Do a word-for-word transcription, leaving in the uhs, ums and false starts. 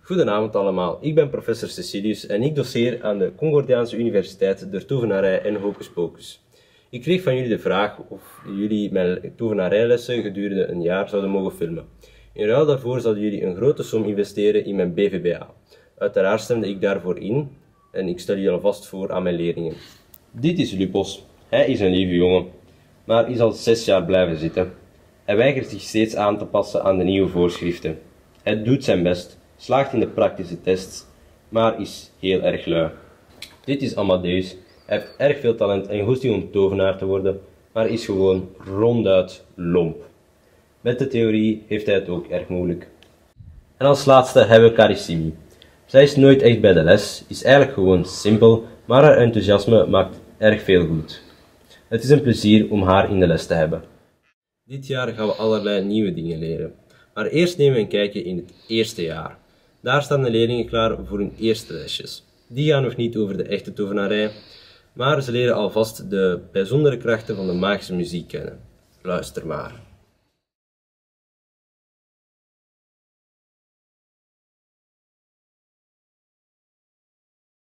Goedenavond allemaal, ik ben professor Cecilius en ik doceer aan de Concordiaanse Universiteit de tovenarij en hocus pocus. Ik kreeg van jullie de vraag of jullie mijn tovenarijlessen gedurende een jaar zouden mogen filmen. In ruil daarvoor zouden jullie een grote som investeren in mijn B V B A. Uiteraard stemde ik daarvoor in en ik stel jullie alvast voor aan mijn leerlingen. Dit is Lupos. Hij is een lieve jongen, maar is al zes jaar blijven zitten. Hij weigert zich steeds aan te passen aan de nieuwe voorschriften. Hij doet zijn best, slaagt in de praktische tests, maar is heel erg lui. Dit is Amadeus. Hij heeft erg veel talent en goesting om tovenaar te worden, maar is gewoon ronduit lomp. Met de theorie heeft hij het ook erg moeilijk. En als laatste hebben we Carissimi. Zij is nooit echt bij de les, is eigenlijk gewoon simpel, maar haar enthousiasme maakt erg veel goed. Het is een plezier om haar in de les te hebben. Dit jaar gaan we allerlei nieuwe dingen leren. Maar eerst nemen we een kijkje in het eerste jaar. Daar staan de leerlingen klaar voor hun eerste lesjes. Die gaan nog niet over de echte tovenarij, maar ze leren alvast de bijzondere krachten van de magische muziek kennen. Luister maar.